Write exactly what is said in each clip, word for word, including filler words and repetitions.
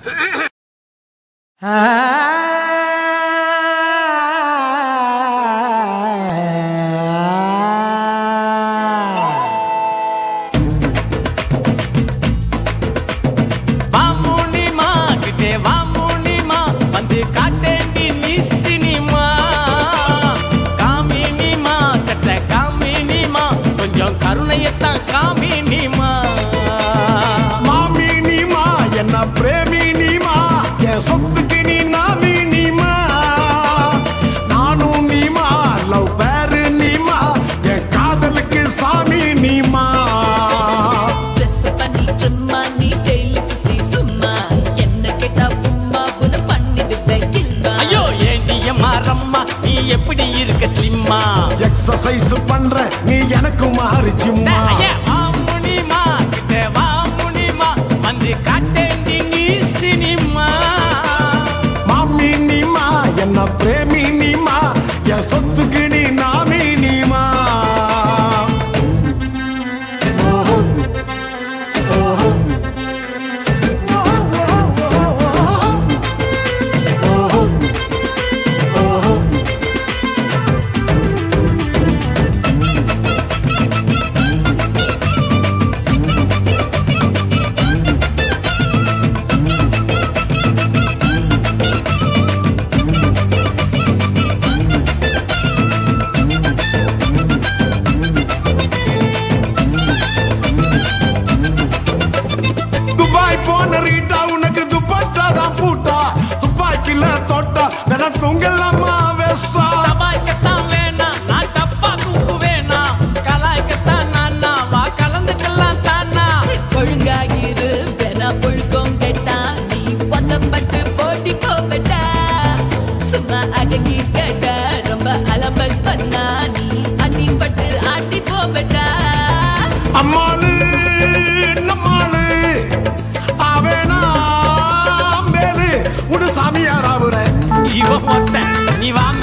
எப்படி இருக்க ஸ்லிம்மா எக்ஸர்சைஸ் பண்ற நீ எனக்கு மாறி சிம்மா வா முனிமா கிட்ட வா முனிமா வந்து காட்டேண்டி நீ சினிமா மாமி நீமா என்ன பிரேமி நீமா என் சொத்துக்கு நீ நாமி நீமா நீ வாம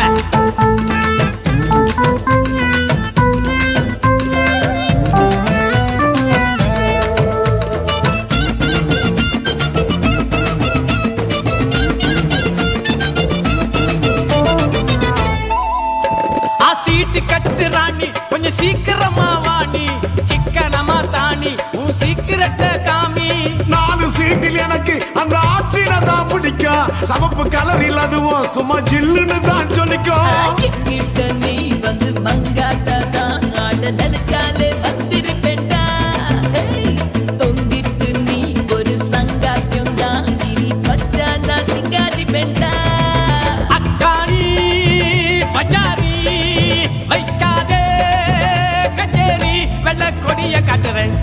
ஆ சீட்டு கட்டு ராணி கொஞ்சம் சீக்கிரமா வாணி சிக்கனமா தாணி உன் சீக்கிரட்ட காமி நாலு சீட்டில் எனக்கு அந்த ஆற்றினதான் பிடிக்கும் சமப்பு கலரில் அதுவும் சும்மா ஜில்லுன்னு தான் சொல்லிக்கும் எங்கிட்ட நீ வந்து மங்காட்டாதான் ஆட நினைச்சாலே வந்திருப்பேண்டா தொங்கிட்டு நீ ஒரு சங்காத்தியம் தான் இனி பச்சா நான் சிங்காரி பெண்டா அக்காரி பஜாரி வைக்காதே கச்சேரி வெள்ள கொடிய காட்டுறேன்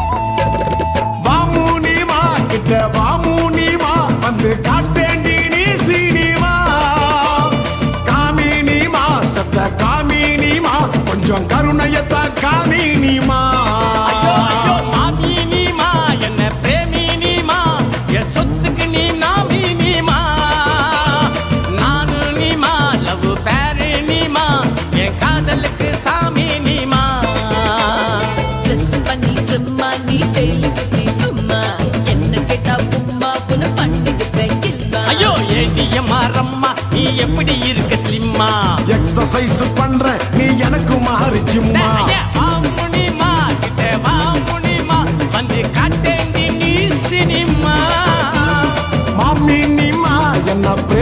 வாமு நீமா கிட்ட வாமு நீமா வந்து காட்டேண்டி நீ சீனிமா காமி நீமா சத்த காமி நீமா கொஞ்சம் கருணையத்தான் காமி நீமா மாமி நீமா என்ன பிரேமி நீமா என் சொத்துக்கு நீ நாமி நீமா நானு நீமா லவ் பேரு நீமா என் காதலுக்கு சாமி நீமா ட்ரெஸ் பண்ணி ட்ரிம்மா நீ டெய்லி சுத்தி சும்மா என்ன கேட்டா உம்மா புன பண்ணிட்டு இல்லா ஐயோ ஏடியம்மா ரம்மா நீ எப்படி இருக்க ஸ்லிம்மா எக்ஸர்சைஸ் பண்ற நீ எனக்கு மாறி சிம்மா வா முனிமா கிட்ட வா முனிமா வந்து காட்டேண்டி நீ சினிமா மாமி நீமா என்ன